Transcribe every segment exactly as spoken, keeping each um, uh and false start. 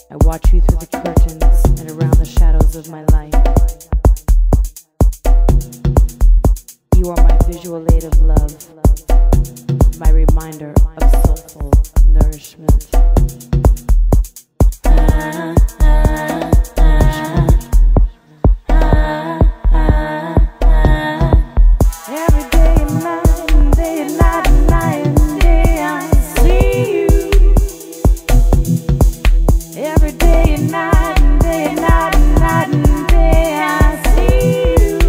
I watch you through the curtains and around the shadows of my life. You are my visual aid of love, my reminder of soulful nourishment. Ah, ah, ah, ah, ah, ah. Every day and night and day and night and night and day I see you. Every day and night and day and night and night and day I see you.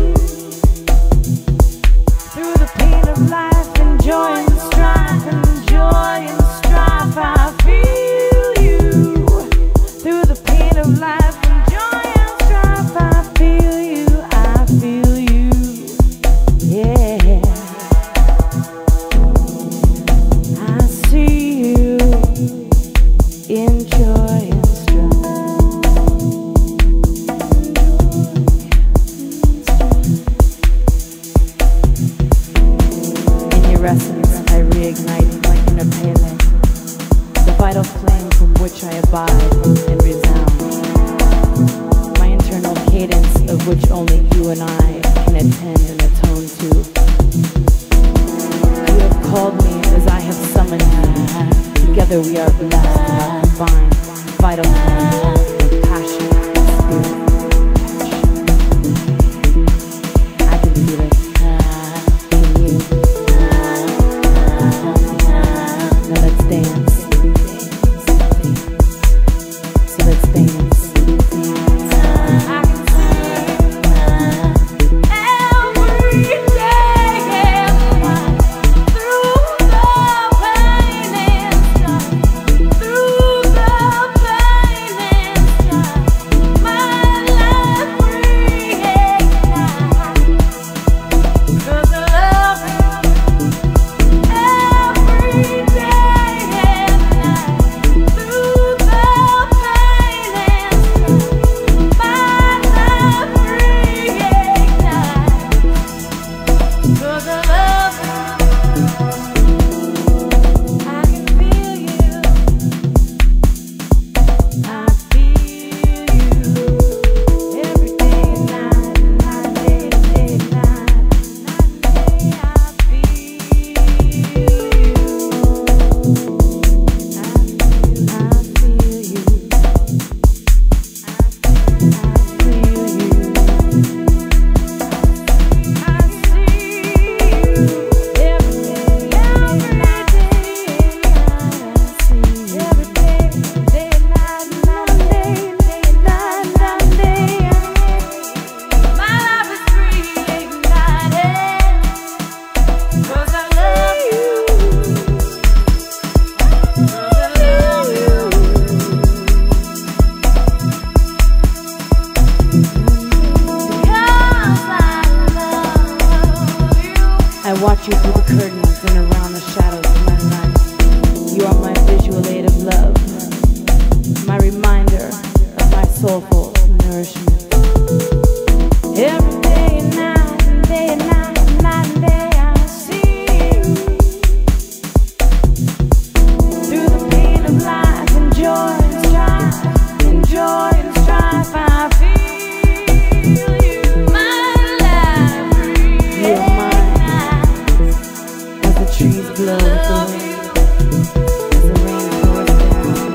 Through the pain of life and joy and strife and joy and strife I feel you. Through the pain of life and joy and strife I feel you. I feel you. Yeah. I see you in joy and essence, I reignite my inner Pele, the vital flame from which I abide and resound, my internal cadence of which only you and I can attend and atone to. You have called me as I have summoned you. Together we are blessed in our combined vital flame of passion and spirit. I can feel it in you. Now let's dance. So let's dance. I can see every day through the pain and strife, through the pain and strife, my life reignites. 'Cause I love you every day. I watch you through the curtains and around the shadows of my life. You are my visual aid of love, my reminder of my soulful nourishment. Every day and night and day and night and night and day I see you. Through the pain of life and joy and strife, and joy and strife I feel you. My life breathes. You are mine. Trees blow with the wind as the rain pours down.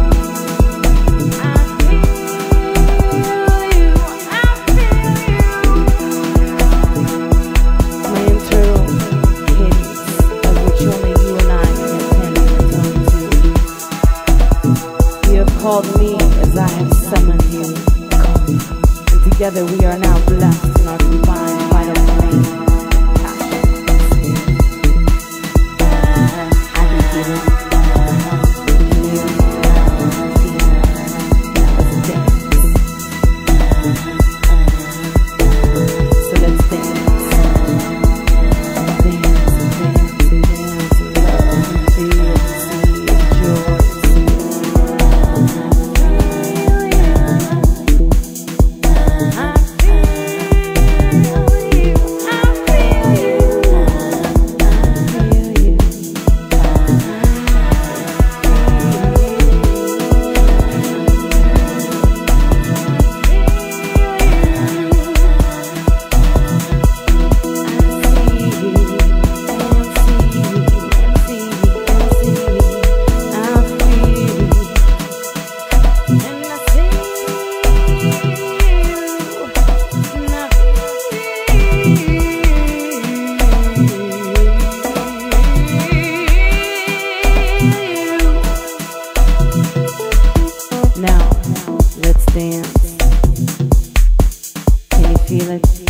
I feel you, I feel you. My internal cadence of which only you and I can attend and atone to. You have called me as I have summoned you, and together we are now blessed in our combined vital flame. I feel you. Now, let's dance. Can you feel it?